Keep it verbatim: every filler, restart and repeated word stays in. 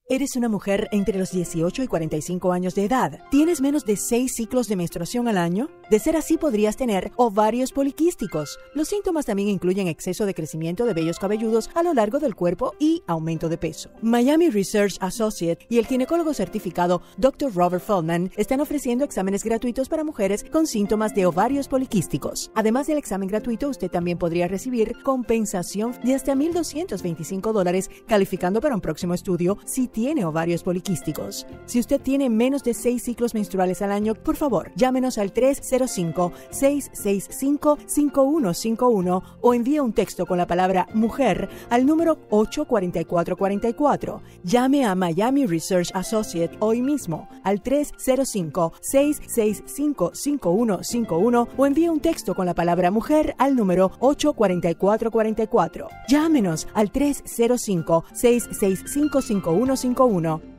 Eres una mujer entre los dieciocho y cuarenta y cinco años de edad. ¿Tienes menos de seis ciclos de menstruación al año? De ser así, podrías tener ovarios poliquísticos. Los síntomas también incluyen exceso de crecimiento de vellos cabelludos a lo largo del cuerpo y aumento de peso. Miami Research Associate y el ginecólogo certificado doctor Robert Feldman están ofreciendo exámenes gratuitos para mujeres con síntomas de ovarios poliquísticos. Además del examen gratuito, usted también podría recibir compensación de hasta mil doscientos veinticinco dólares calificando para un próximo estudio si tiene ovarios poliquísticos. Si usted tiene menos de seis ciclos menstruales al año, por favor, llámenos al tres cero cinco, seis seis cinco, cinco uno cinco uno o envíe un texto con la palabra mujer al número ocho cuatro cuatro cuatro cuatro. Llame a Miami Research Associate hoy mismo al tres cero cinco, seis seis cinco, cinco uno cinco uno o envíe un texto con la palabra mujer al número ocho cuatro cuatro cuatro cuatro. Llámenos al tres cero cinco, seis seis cinco, cinco uno cinco uno.